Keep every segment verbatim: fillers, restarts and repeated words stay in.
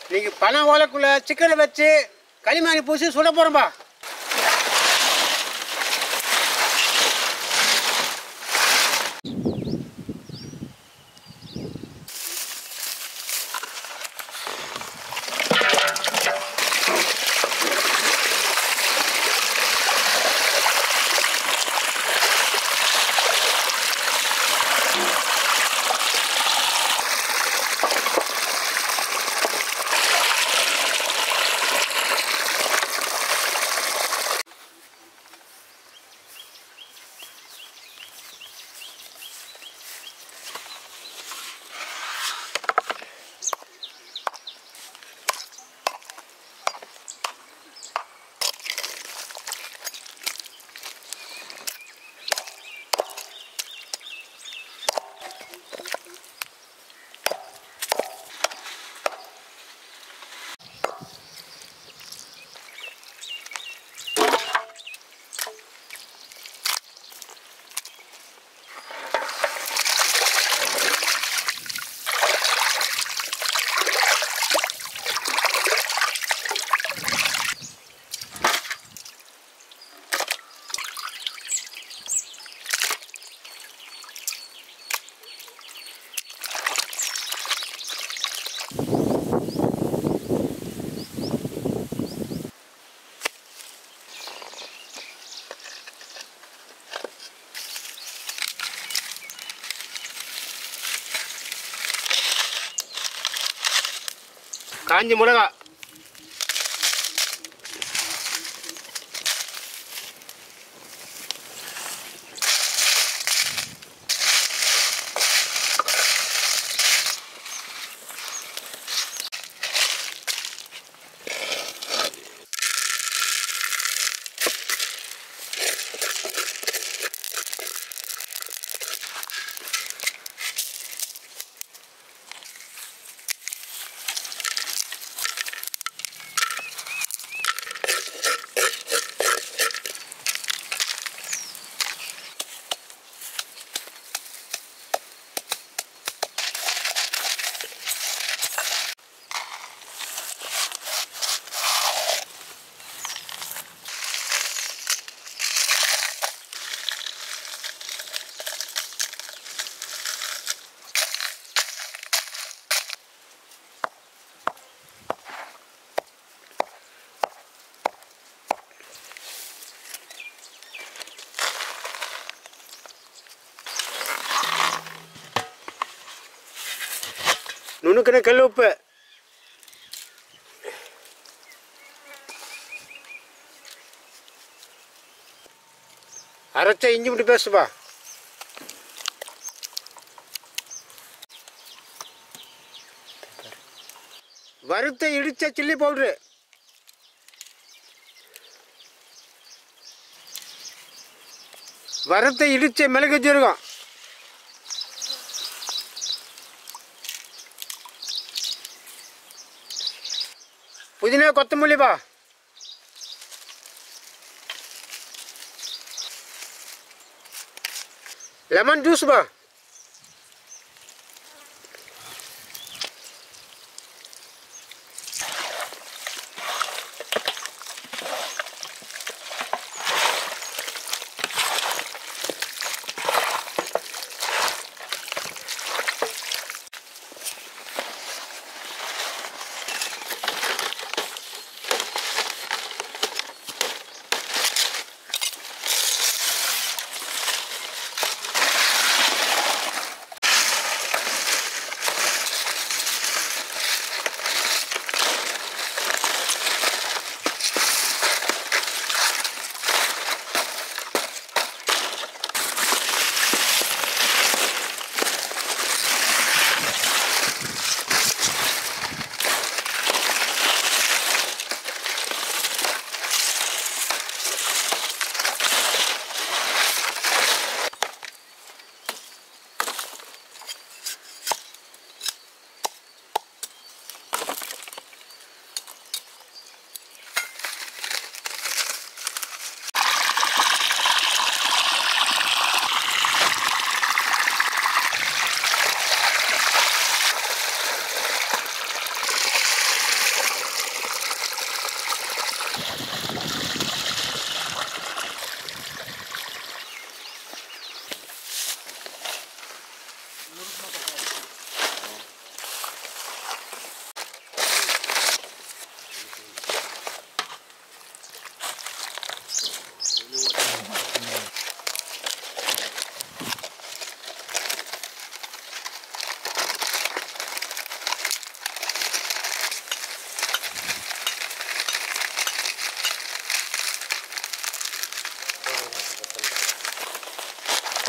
இன்னைக்கு பணம் ஓலக்குள்ள சிக்கனை வச்சு களிமானி பூசி சுட போகிறோம்பா. காஞ்சி மிளகா, நுணுக்கின கல் உப்பு, அரைச்ச இஞ்சி பூண்டு பேஸ்ட்டுப்பா, வறுத்த இடித்த சில்லி பவுட்ரு, வறுத்த இடித்த மிளகு ஜீரகம், புதினா கொத்தமல்லிப்பா, லெமன் ஜூஸ்ப்பா,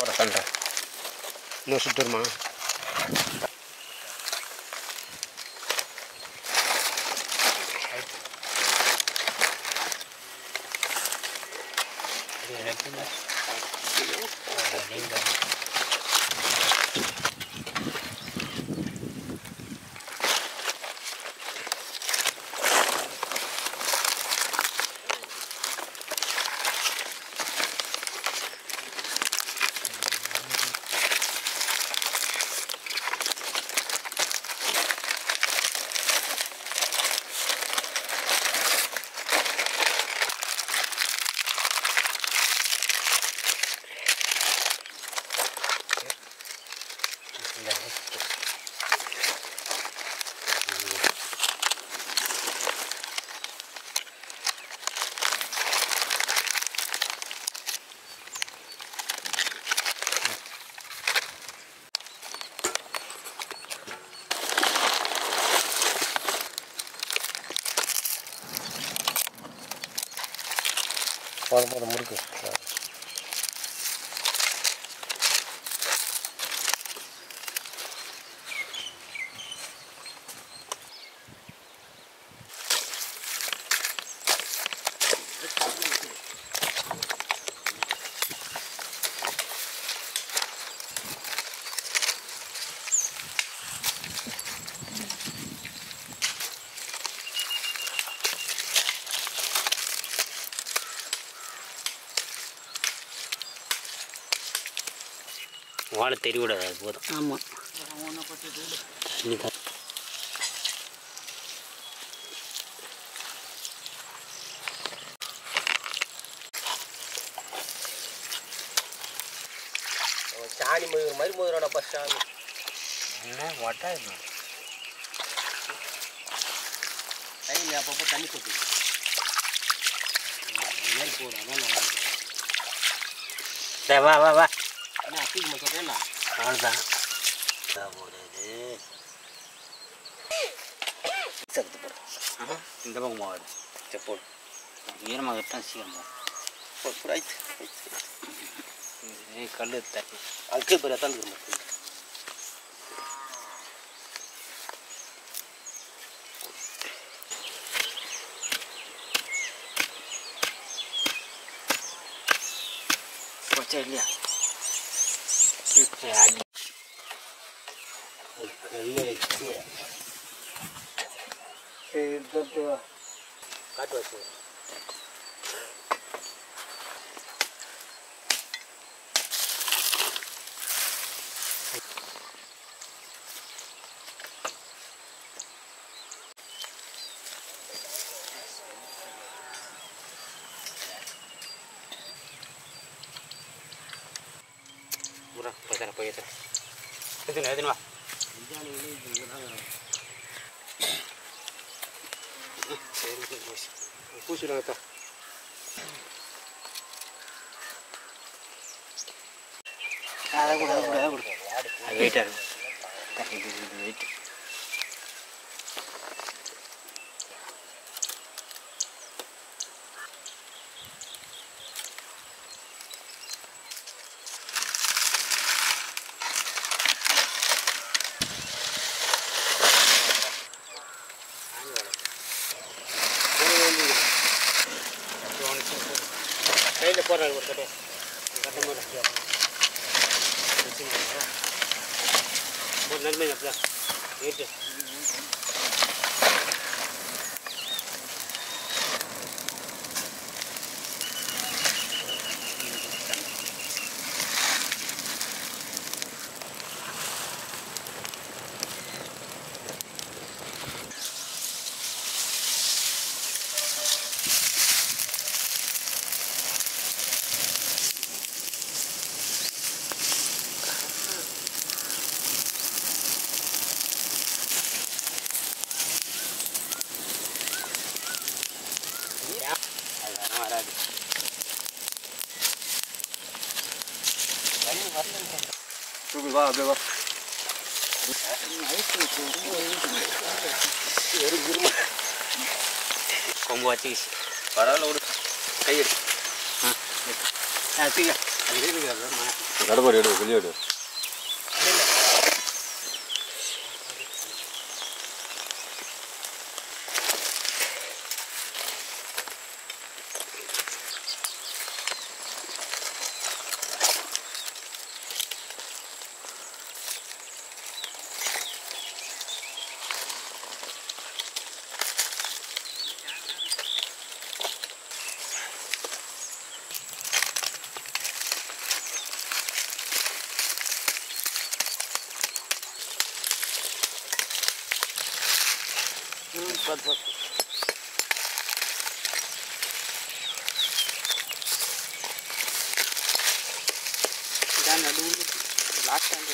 போட சொல்கிறேன். இன்னும் சுட்டுருமா? போத போத முறுக்கு வாழை தெரிய விடாது, அது போதும். ஆமாம், சாணி முதுகிற மாதிரி முதுகிறோடப்பா சாமி. என்ன வட்டா இருக்கும் டைம் அப்பப்போ தண்ணி கொட்டு மாதிரி போகிறோம். அதான் நல்லா இருக்கும். வா வா வா என்ன அப்பீங்க சொல்கிறேன்னா அவ்வளோதான் போடுது. சத்து போடுறேன். இந்த பக்கம் மாவாது செப்போடு ஈரமாக விட்டால் சீக்கிரமாக கல் தண்ணி அதுக்கே பெரிய தான் இருக்கு. பச்சை இல்லையா காட்டு வச்சு murah pasar apa ya? Itu nih, itu nih, push udah nggak? Ada gula, ada gula, ada wait ada, wait. Ini koran berkata, kata mana dia? Ini mana? Buat nanti mana pula? Ini. Wah, bebas. Combo cheese. Para lo udah kayak. Hah. Nah, tiga. கடப்பாடு எடு வெளியே எடு பத்து பத்து இதான் நடுவில் last time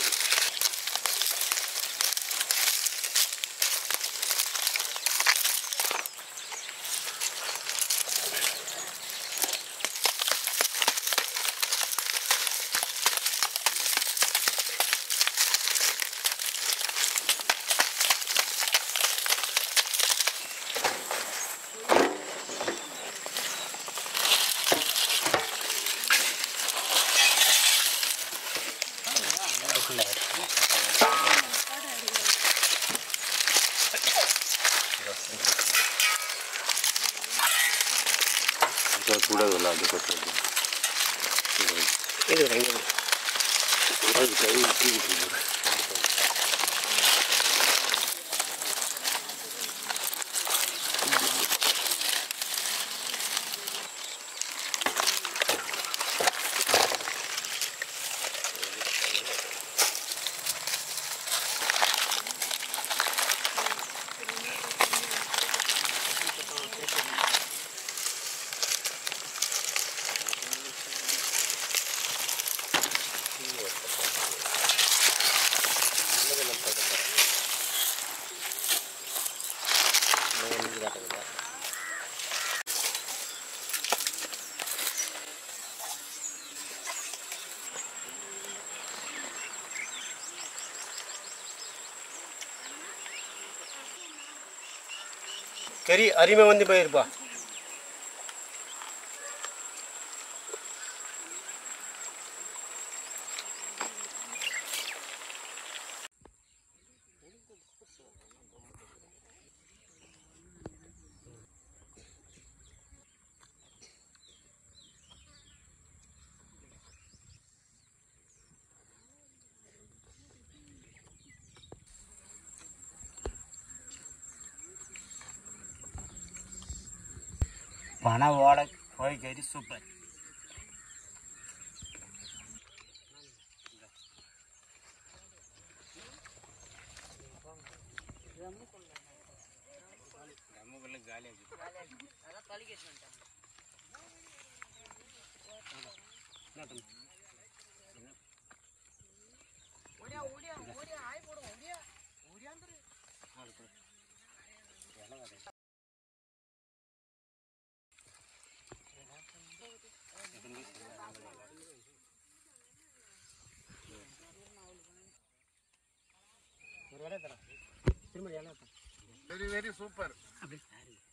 சூடாக அது கொட்டு இது ரெண்டு அது கை ஊற்றி கறி அருமை வந்து போயிருப்பா. பனை ஓடை கோழி கறி சூப்பர். Very very super.